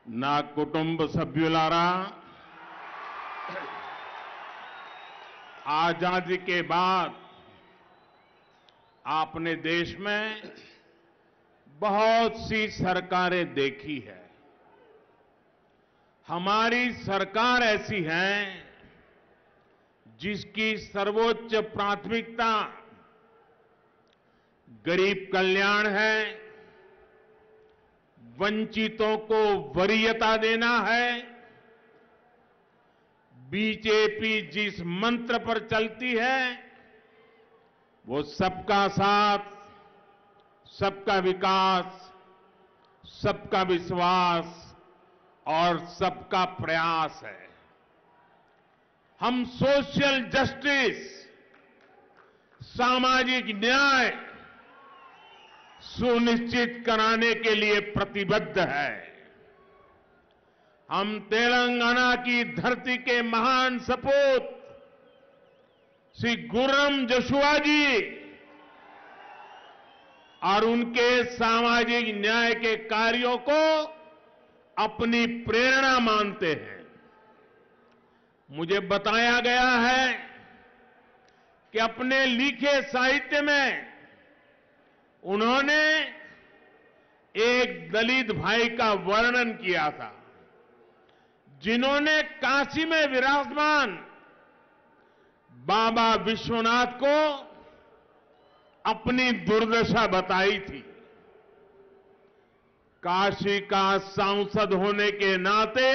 నా కుటుంబ సభ్యులారా आजादी के बाद आपने देश में बहुत सी सरकारें देखी है। हमारी सरकार ऐसी है जिसकी सर्वोच्च प्राथमिकता गरीब कल्याण है, वंचितों को वरीयता देना है। बीजेपी जिस मंत्र पर चलती है वो सबका साथ, सबका विकास, सबका विश्वास और सबका प्रयास है। हम सोशल जस्टिस, सामाजिक न्याय सुनिश्चित कराने के लिए प्रतिबद्ध है। हम तेलंगाना की धरती के महान सपूत श्री गुर्रम जोशुआ जी और उनके सामाजिक न्याय के कार्यों को अपनी प्रेरणा मानते हैं। मुझे बताया गया है कि अपने लिखे साहित्य में उन्होंने एक दलित भाई का वर्णन किया था जिन्होंने काशी में विराजमान बाबा विश्वनाथ को अपनी दुर्दशा बताई थी। काशी का सांसद होने के नाते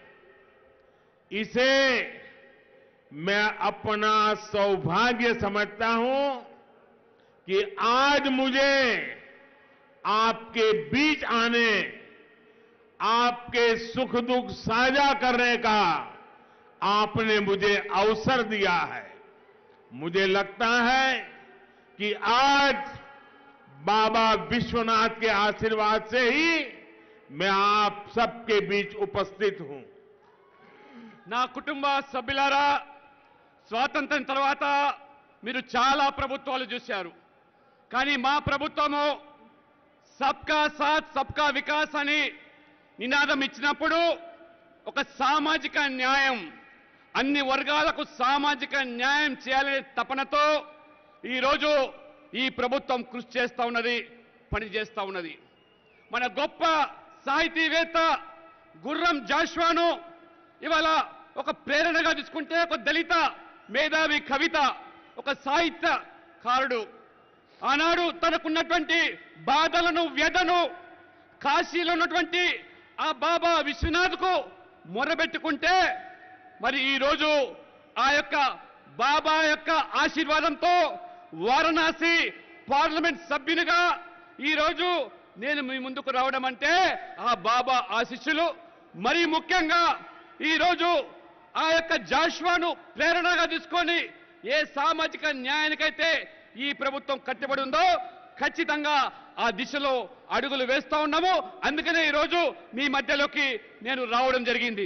इसे मैं अपना सौभाग्य समझता हूं कि आज मुझे आपके बीच आने, आपके सुख दुख साझा करने का आपने मुझे अवसर दिया है। मुझे लगता है कि आज बाबा विश्वनाथ के आशीर्वाद से ही मैं आप सबके बीच उपस्थित हूं। నా కుటుంబ సభ్యులారా, స్వాతంత్ర్యం తర్వాత మీరు చాలా ప్రభుత్వాలు చూశారు. కానీ మా ప్రభుత్వము సబ్కా సాత్ సబ్కా వికాస్ అని నినాదం ఇచ్చినప్పుడు ఒక సామాజిక న్యాయం, అన్ని వర్గాలకు సామాజిక న్యాయం చేయాలనే తపనతో ఈరోజు ఈ ప్రభుత్వం కృషి చేస్తూ ఉన్నది, పనిచేస్తూ ఉన్నది. మన గొప్ప సాహితీవేత్త గుర్రం జాషువాను ఇవాళ ఒక ప్రేరణగా తీసుకుంటే ఒక దళిత మేధావి కవిత, ఒక సాహిత్యకారుడు ఆనాడు తనకున్నటువంటి బాధలను, వ్యధను కాశీలో ఉన్నటువంటి ఆ బాబా విశ్వనాథ్కు మొరబెట్టుకుంటే మరి ఈరోజు ఆ యొక్క బాబా యొక్క ఆశీర్వాదంతో వారణాసి పార్లమెంట్ సభ్యునిగా ఈరోజు నేను మీ ముందుకు రావడం అంటే ఆ బాబా ఆశీస్సులు. మరీ ముఖ్యంగా ఈరోజు ఆ యొక్క జాషువాను ప్రేరణగా తీసుకొని ఏ సామాజిక న్యాయానికైతే ఈ ప్రభుత్వం కట్టుబడి ఉందో ఖచ్చితంగా ఆ దిశలో అడుగులు వేస్తా ఉన్నాము. అందుకనే ఈరోజు మీ మధ్యలోకి నేను రావడం జరిగింది.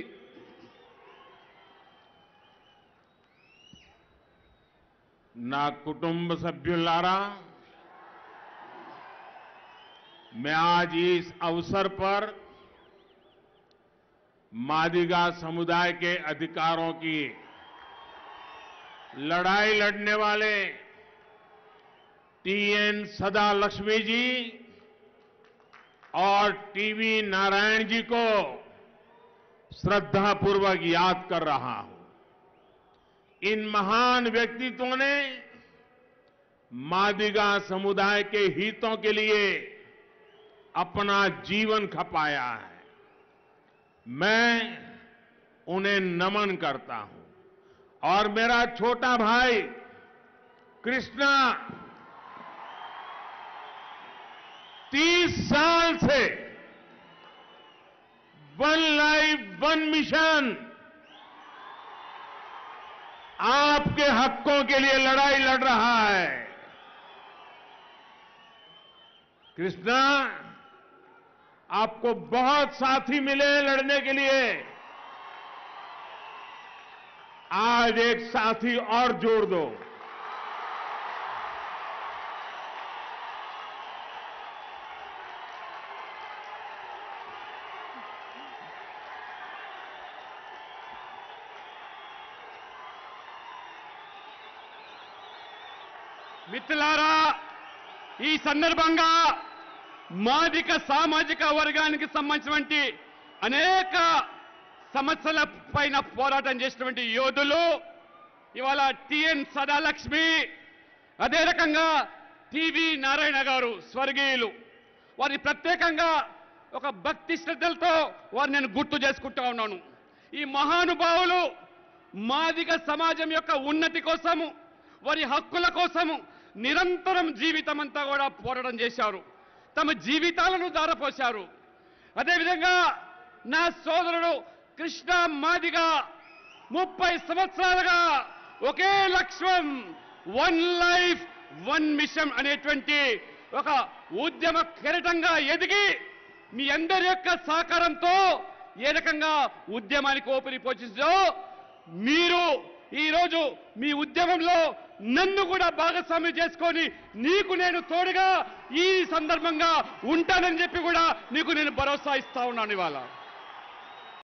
నా కుటుంబ సభ్యులారా, मैं आज इस अवसर पर मादिगा समुदाय के अधिकारों की लड़ाई लड़ने वाले टीएन सदा लक्ष्मी जी और टीवी नारायण जी को श्रद्धापूर्वक याद कर रहा हूं। इन महान व्यक्तित्वों ने मादिगा समुदाय के हितों के लिए अपना जीवन खपाया है। मैं उन्हें नमन करता हूं। और मेरा छोटा भाई कृष्णा 30 साल से वन लाइफ वन मिशन आपके हकों के लिए लड़ाई लड़ रहा है। कृष्णा, आपको बहुत साथी मिले लड़ने के लिए, आज एक साथी और जोड़ दो। మిత్రులారా, ఈ సందర్భంగా మాదిక సామాజిక వర్గానికి సంబంధించినటువంటి అనేక సమస్యల పైన పోరాటం చేసినటువంటి యోధులు ఇవాళ టిఎన్ సదాలక్ష్మి, అదే రకంగా టివి నారాయణ గారు స్వర్గీయులు, వారిని ప్రత్యేకంగా ఒక భక్తి శ్రద్ధలతో వారిని నేను గుర్తు చేసుకుంటా ఉన్నాను. ఈ మహానుభావులు మాదిగ సమాజం యొక్క ఉన్నతి కోసము, వారి హక్కుల కోసము నిరంతరం జీవితం అంతా కూడా పోరాటం చేశారు, తమ జీవితాలను ధారపోశారు. అదేవిధంగా నా సోదరుడు కృష్ణ మాదిగ 30 సంవత్సరాలుగా ఒకే లక్ష్యం, వన్ లైఫ్ వన్ మిషన్ అనేటువంటి ఒక ఉద్యమ కెరటంగా ఎదిగి మీ అందరి యొక్క సహకారంతో ఏ రకంగా ఉద్యమానికి ఊపిరి పోషించో మీరు ఈరోజు మీ ఉద్యమంలో నన్ను కూడా భాగస్వామ్యం చేసుకొని నీకు నేను తోడుగా ఈ సందర్భంగా ఉంటానని చెప్పి కూడా నీకు నేను భరోసా ఇస్తా ఉన్నాను ఇవాళ.